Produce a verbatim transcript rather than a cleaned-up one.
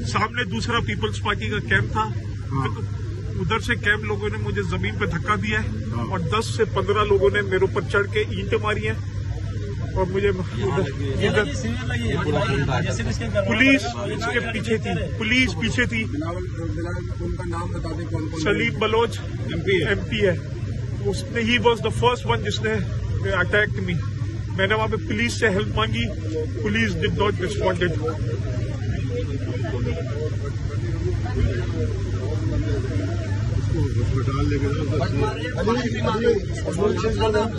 सामने दूसरा peoples party का कैंप था, उधर से कैंप लोगों ने मुझे जमीन पे धक्का दिया है और दस से पंद्रह लोगों ने मेरे ऊपर चढ़ के ईंट मारी है और मुझे पुलिस इसके पीछे थी, पुलिस पीछे थी। उनका नाम बता दें कौन कौन? सलीम बलोच एमपी है, उसने ही वॉज द फर्स्ट वन जिसने अटैक मी। मैंने वहां पे पुलिस से हेल्प मांगी, पुलिस डिड नॉट रिस्पॉन्डेड।